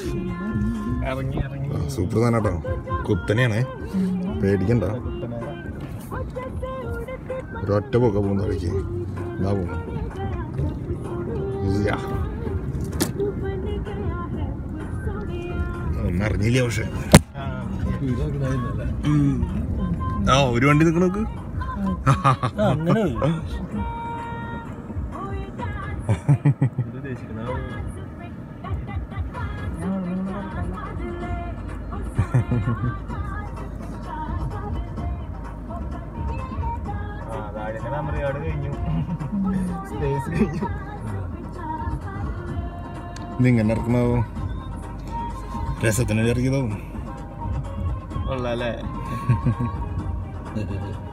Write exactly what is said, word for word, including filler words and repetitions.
Super തന്നെ കേട്ടോ. കുത്തനെയാണേ, പേടിക്കണ്ട. ഒരൊറ്റ പോക്ക പോകുന്ന വഴിക്ക് എന്താ പോകുന്നു. ഒന്നും അറിഞ്ഞില്ല. പക്ഷെ ആ ഒരു വണ്ടി നിൽക്കണ നോക്ക്. ഇതിങ്ങനെ ഇറക്കണോ? രസത്തിന് ഇറക്കിയതോ? ഉള്ളല്ലേ.